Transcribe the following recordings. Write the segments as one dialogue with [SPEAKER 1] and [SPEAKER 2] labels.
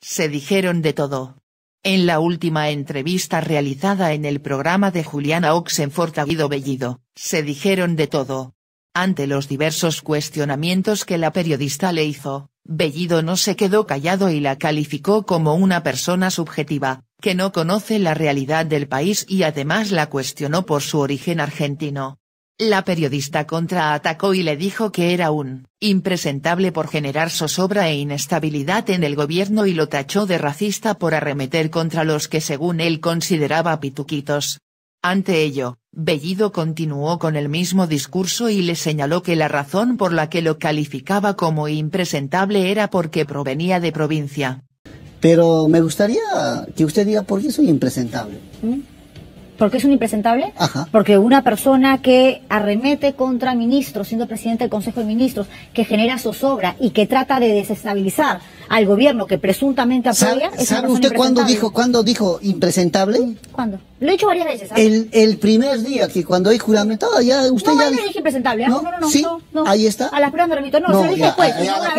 [SPEAKER 1] se dijeron de todo. En la última entrevista realizada en el programa de Juliana Oxenford a Guido Bellido, se dijeron de todo. Ante los diversos cuestionamientos que la periodista le hizo, Bellido no se quedó callado y la calificó como una persona subjetiva, que no conoce la realidad del país y además la cuestionó por su origen argentino. La periodista contraatacó y le dijo que era un impresentable por generar zozobra e inestabilidad en el gobierno y lo tachó de racista por arremeter contra los que según él consideraba pituquitos. Ante ello, Bellido continuó con el mismo discurso y le señaló que la razón por la que lo calificaba como impresentable era porque provenía de provincia.
[SPEAKER 2] Pero me gustaría que usted diga por qué soy impresentable.
[SPEAKER 3] ¿Por qué es un impresentable?
[SPEAKER 2] Ajá.
[SPEAKER 3] Porque una persona que arremete contra ministros, siendo presidente del Consejo de Ministros, que genera zozobra y que trata de desestabilizar al gobierno que presuntamente apoya...
[SPEAKER 2] ¿Sabe usted cuándo dijo impresentable?
[SPEAKER 3] ¿Cuándo? Lo he dicho varias veces.
[SPEAKER 2] El primer día que cuando hay juramentado, ya usted ya...
[SPEAKER 3] No, dije impresentable.
[SPEAKER 2] No, ¿sí?
[SPEAKER 3] No.
[SPEAKER 2] Ahí está.
[SPEAKER 3] A las pruebas me remito. No, se lo dije después.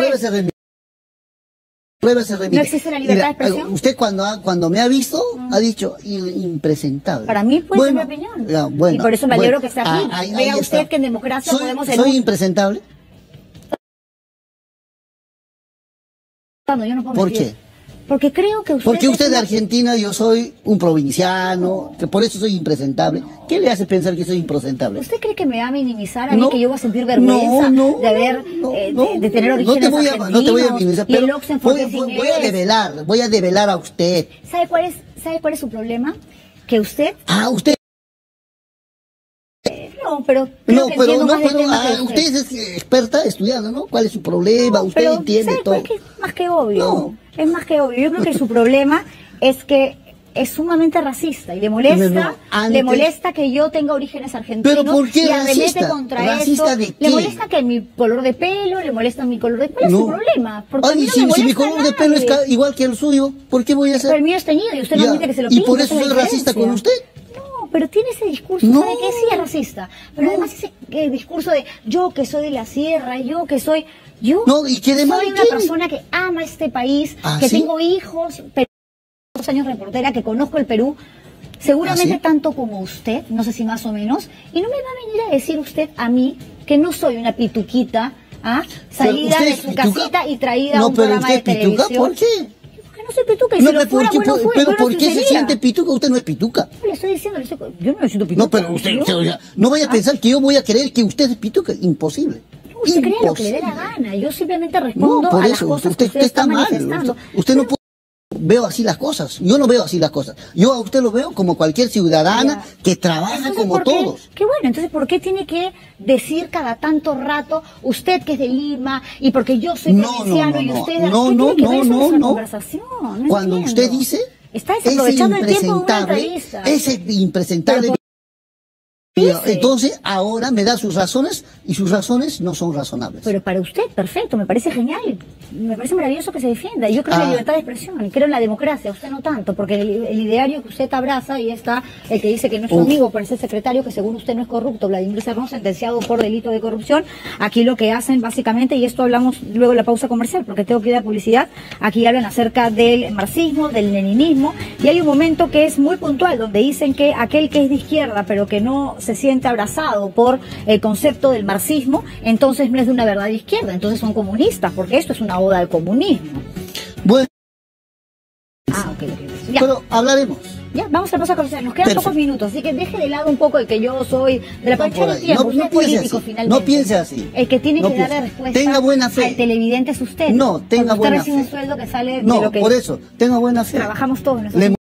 [SPEAKER 3] No existe la libertad de expresión.
[SPEAKER 2] Usted cuando me ha visto ha dicho impresentable.
[SPEAKER 3] Para mí puede ser mi opinión.
[SPEAKER 2] Bueno,
[SPEAKER 3] y por eso me alegro que esté aquí. Vea usted
[SPEAKER 2] está.
[SPEAKER 3] que en democracia podemos...
[SPEAKER 2] ¿Soy impresentable?
[SPEAKER 3] Yo no puedo
[SPEAKER 2] ¿Por
[SPEAKER 3] mentir.
[SPEAKER 2] qué?
[SPEAKER 3] Porque creo que usted...
[SPEAKER 2] Porque usted es de Argentina, yo soy un provinciano, que por eso soy impresentable. ¿Qué le hace pensar que soy impresentable?
[SPEAKER 3] ¿Usted cree que me va a minimizar a mí, que yo voy a sentir vergüenza de haber, de tener orígenes argentinos?
[SPEAKER 2] No te voy a minimizar, pero voy a develar a usted.
[SPEAKER 3] ¿Sabe cuál es su problema? Que usted...
[SPEAKER 2] usted... Usted es experta estudiando, ¿no? ¿Cuál es su problema? Usted entiende todo.
[SPEAKER 3] Es más que obvio. Es más que obvio. Yo creo que su problema es que es sumamente racista y le molesta que yo tenga orígenes argentinos.
[SPEAKER 2] ¿Pero por qué
[SPEAKER 3] y
[SPEAKER 2] racista?
[SPEAKER 3] Arremete contra
[SPEAKER 2] ¿Racista
[SPEAKER 3] eso.
[SPEAKER 2] de qué?
[SPEAKER 3] Le molesta que mi color de pelo, le molesta mi color de pelo. Es su problema.
[SPEAKER 2] Si mi color de pelo es igual que el suyo, ¿por qué voy a hacer?
[SPEAKER 3] Pero el mío es teñido y usted no admite que se lo
[SPEAKER 2] pinte. ¿Y por eso
[SPEAKER 3] soy
[SPEAKER 2] racista con usted?
[SPEAKER 3] Pero tiene ese discurso, ¿sabe qué? Sí es racista. Pero además ese discurso de yo que soy de la sierra, yo que soy...
[SPEAKER 2] ¿Y qué de malo
[SPEAKER 3] soy una persona que ama este país, que tengo hijos, pero 2 años reportera, que conozco el Perú, seguramente tanto como usted, no sé si más o menos, y no me va a venir a decir usted a mí que no soy una pituquita, salida de su casita y traída a un programa de televisión.
[SPEAKER 2] ¿Por qué?
[SPEAKER 3] No soy pituca y si lo fuera, bueno fue,
[SPEAKER 2] pero ¿por qué se siente pituca? Usted no es pituca.
[SPEAKER 3] Le estoy diciendo, yo no me siento pituca.
[SPEAKER 2] No, pero usted no vaya a pensar que yo voy a creer que usted es pituca. Imposible.
[SPEAKER 3] Usted crea lo que le dé la gana. Yo simplemente respondo a las cosas que usted está manifestando.
[SPEAKER 2] Usted no puede... Veo así las cosas. Yo no veo así las cosas. Yo a usted lo veo como cualquier ciudadana que trabaja como todos.
[SPEAKER 3] Qué bueno, entonces ¿por qué tiene que decir cada tanto rato usted que es de Lima y porque yo soy provinciano y usted...
[SPEAKER 2] No. Cuando usted dice...
[SPEAKER 3] Está desaprovechando el tiempo de una entrevista.
[SPEAKER 2] Ese impresentable... Entonces ahora me da sus razones y sus razones no son razonables.
[SPEAKER 3] Pero para usted, perfecto, me parece genial, me parece maravilloso que se defienda. Yo creo en la libertad de expresión y creo en la democracia, usted no tanto, porque el ideario que usted abraza y está el que dice que no es su amigo por ese secretario, que según usted no es corrupto, Vladimir Cerrón, sentenciado por delito de corrupción. Aquí lo que hacen básicamente, y esto hablamos luego de la pausa comercial, porque tengo que ir a publicidad, aquí hablan acerca del marxismo, del leninismo, y hay un momento que es muy puntual, donde dicen que aquel que es de izquierda, pero que no se siente abrazado por el concepto del marxismo, entonces no es de una verdadera izquierda, entonces son comunistas, porque esto es una oda al comunismo.
[SPEAKER 2] Bueno.
[SPEAKER 3] Ya.
[SPEAKER 2] Pero hablaremos.
[SPEAKER 3] Ya, vamos a pasar a conversar. Nos quedan pocos minutos, así que deje de lado un poco el que yo soy de la pancha del tiempo. Usted es político, finalmente.
[SPEAKER 2] No piense así.
[SPEAKER 3] El que tiene que darle respuesta
[SPEAKER 2] tenga buena fe
[SPEAKER 3] al televidente es usted.
[SPEAKER 2] No, tenga buena fe.
[SPEAKER 3] Usted recibe un sueldo que sale de
[SPEAKER 2] No,
[SPEAKER 3] lo que...
[SPEAKER 2] por eso, tenga buena fe.
[SPEAKER 3] Trabajamos todos nosotros.